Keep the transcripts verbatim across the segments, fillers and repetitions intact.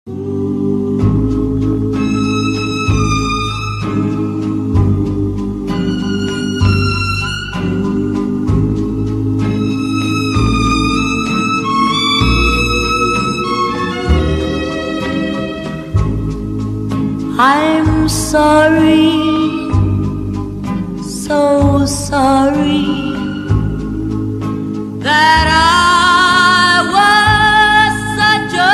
I'm sorry, so sorry that I was such a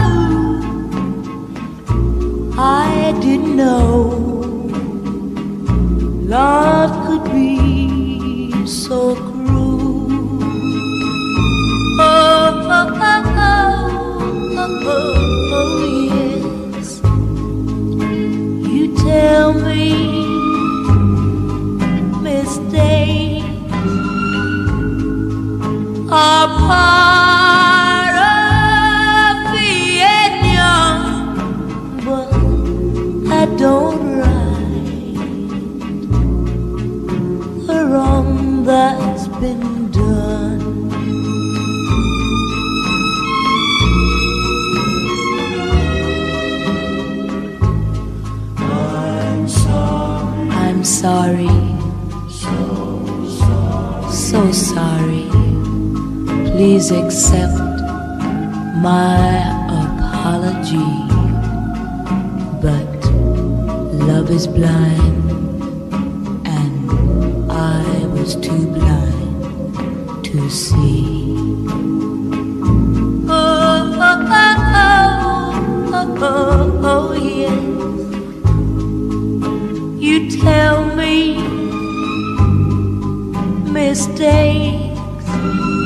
fool. I didn't know love could be so cruel. Oh, oh, oh, oh, oh, oh, yes. You tell me mistakes are part of being young, but I don't right the wrong that's been done. I'm sorry, so sorry, so sorry. Please accept my apology. But love is blind, and I was too blind to see. Oh, oh, oh, oh, oh, oh, yes. You tell me mistakes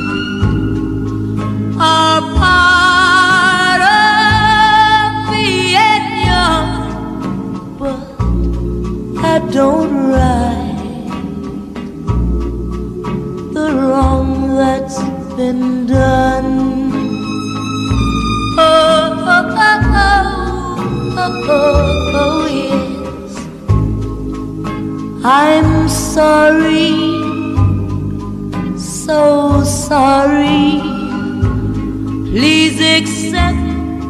are part of being young, but I don't right the wrong that's been done. Oh, oh, oh, oh, oh, oh, oh yeah. I'm sorry, so sorry. Please accept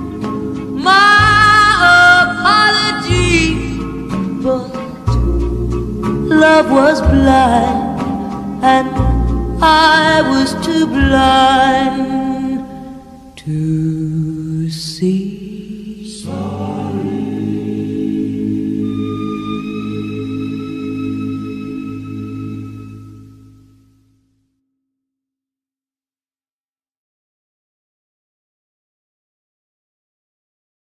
my apology. But love was blind, and I was too blind to see.